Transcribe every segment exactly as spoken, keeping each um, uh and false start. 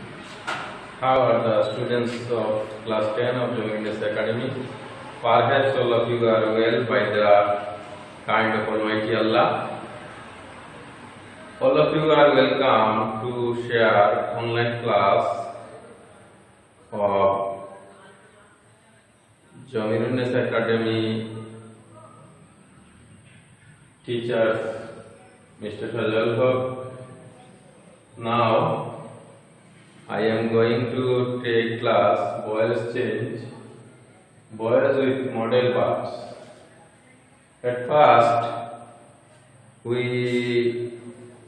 How are the students of class ten of Jominess Academy? Perhaps all of you are well by the kind of Almighty Allah. All of you are welcome to share online class of Jominess Academy teachers Mister Sajaul. Now I am going to take class voice change, voice with model verbs. At first, we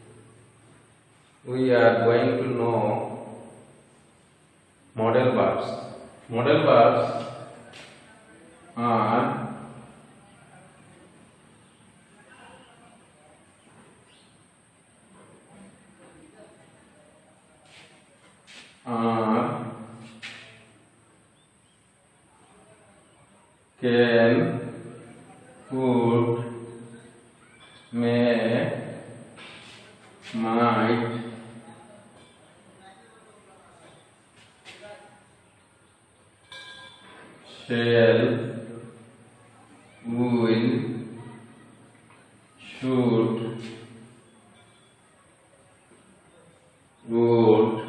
we are going to know model verbs. Model verbs are are can, would, may, might, shall, will, should, would,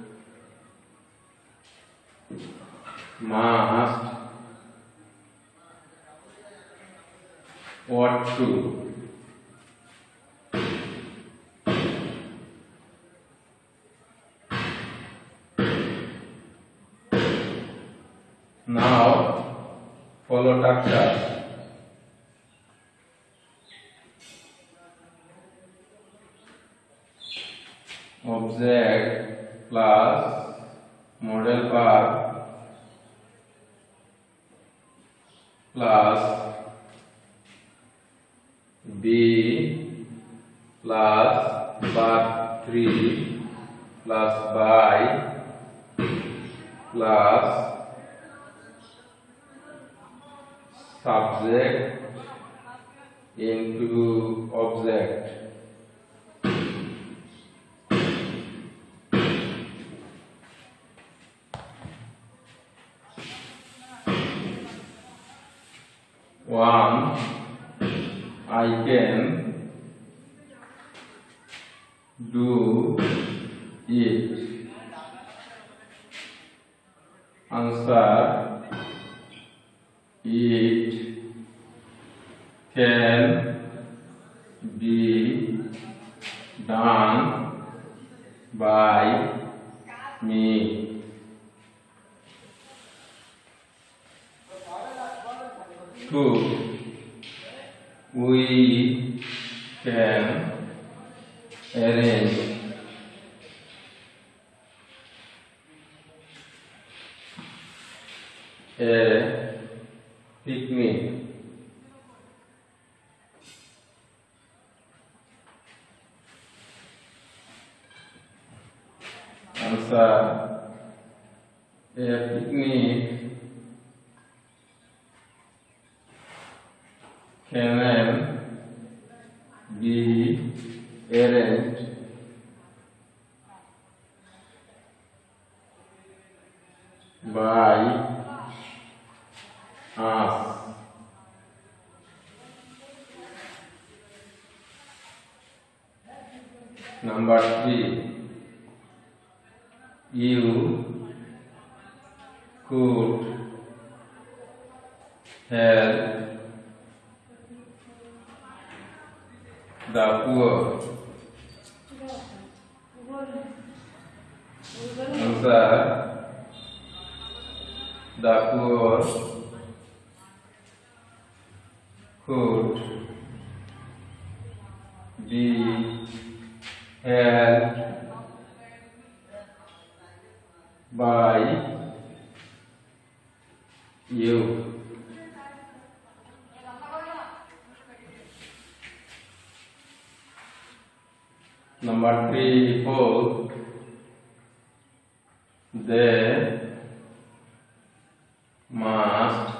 must, ought to. Now follow structure. Object plus model verb plus be plus verb three plus by plus subject into object. One, I can do it. Answer, it can be done by me. Two, we can arrange a picnic. Answer, a picnic can be arranged by us. Number three, you could help the poor. Answer, the poor could be helped by you. Number three, four, they must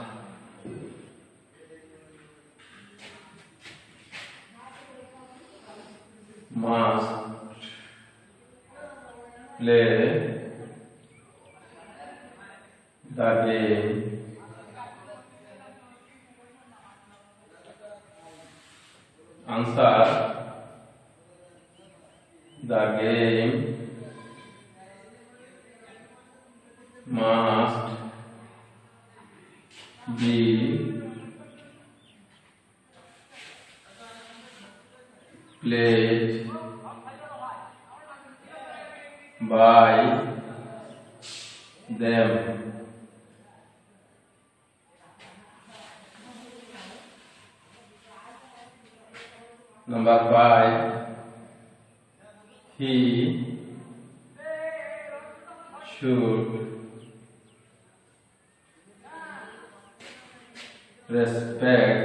must play the game. Answer: the game must be played by them. Number five, he should respect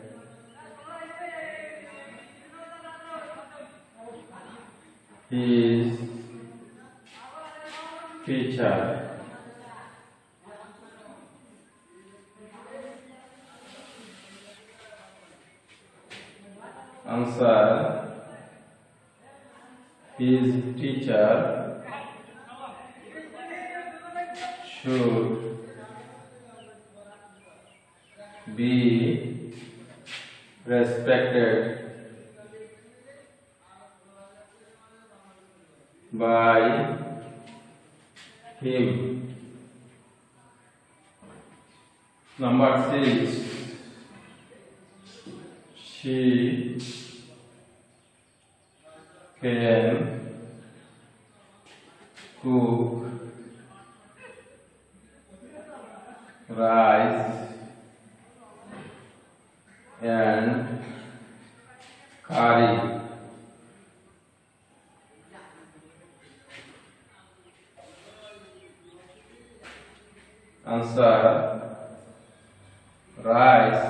his teacher. Answer: his teacher should be respected by him. Number six, she can cook rice and curry. Answer: rice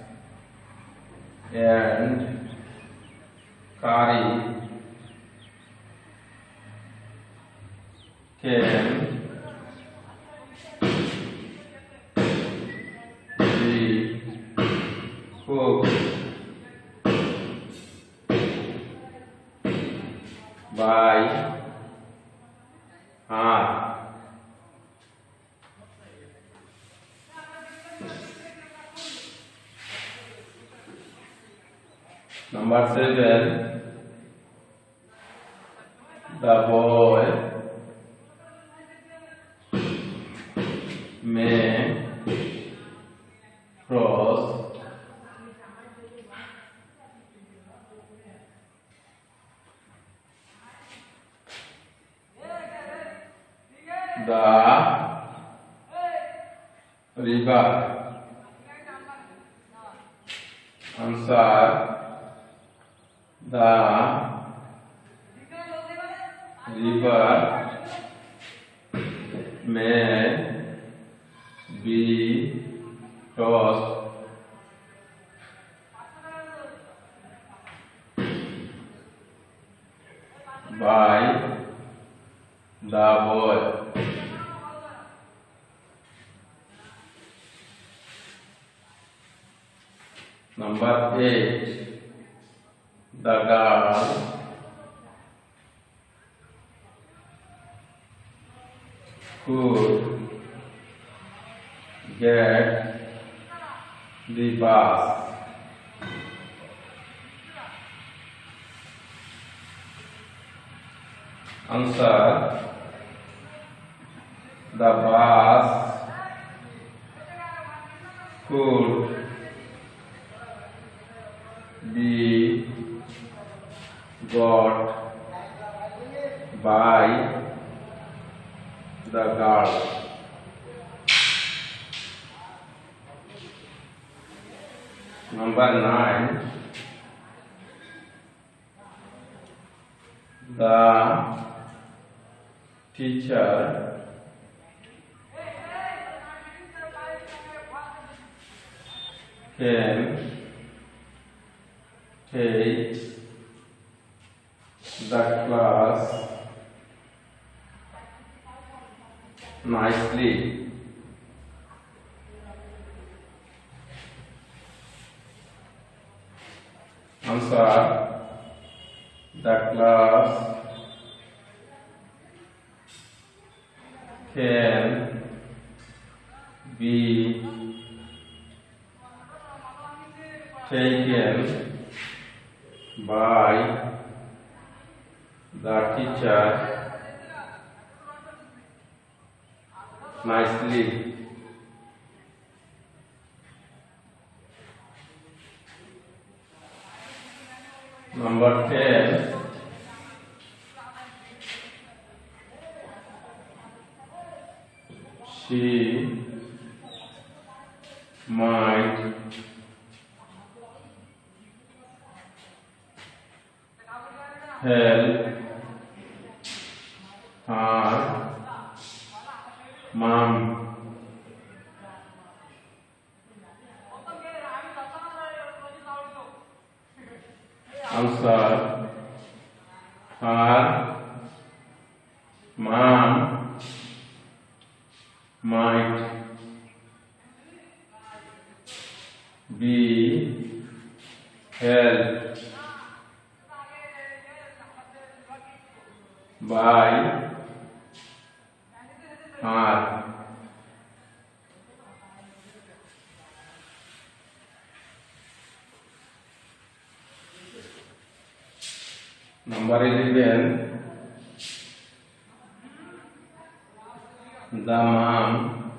and curry can be cooked by her. Number seven, the boy may cross the river. Answer: the river may be crossed by the boy. Number eight, the girl could get the bus. Answer: the bus could be got by the girl. Number nine, the teacher can take the class nicely. Answer: the class can be taken by the teacher nicely. Number ten. She might help her mom. Answer. Her mom might be helped by her. Number eleven. The mom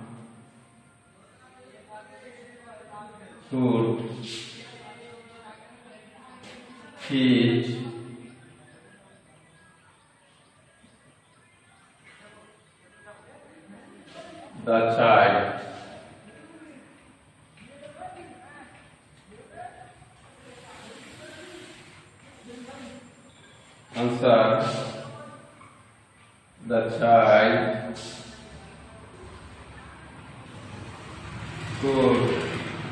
should teach the child answer. The child should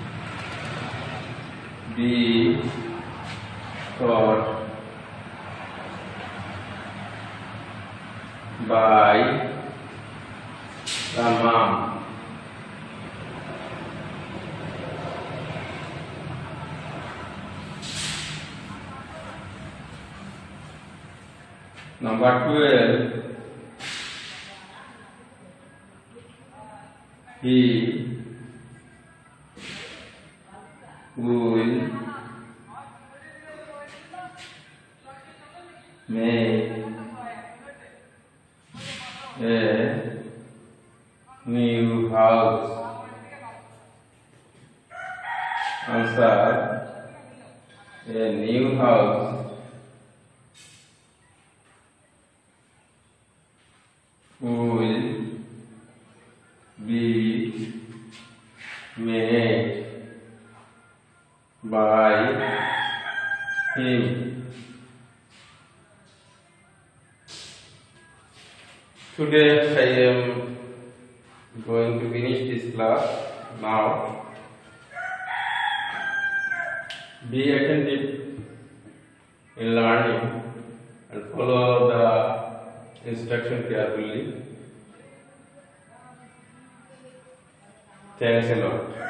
be taught by the mom. Number twelve. He will make a new house. Answer. A new house will be made by him. Today I am going to finish this class. Now be attentive in learning and follow the instruction carefully. Thanks a lot.